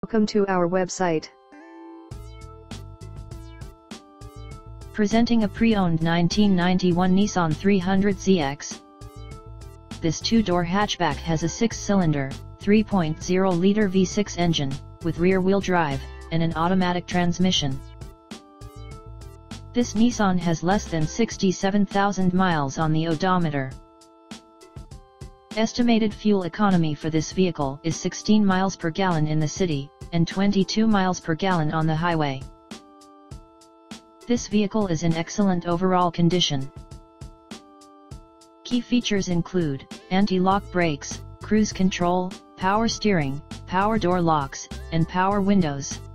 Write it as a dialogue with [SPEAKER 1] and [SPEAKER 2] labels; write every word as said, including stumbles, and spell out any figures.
[SPEAKER 1] Welcome to our website.
[SPEAKER 2] Presenting a pre-owned nineteen ninety-one Nissan three hundred Z X. This two-door hatchback has a six-cylinder, three point oh liter V six engine, with rear-wheel drive, and an automatic transmission. This Nissan has less than sixty-seven thousand miles on the odometer. Estimated fuel economy for this vehicle is sixteen miles per gallon in the city, and twenty-two miles per gallon on the highway. This vehicle is in excellent overall condition. Key features include anti-lock brakes, cruise control, power steering, power door locks, and power windows.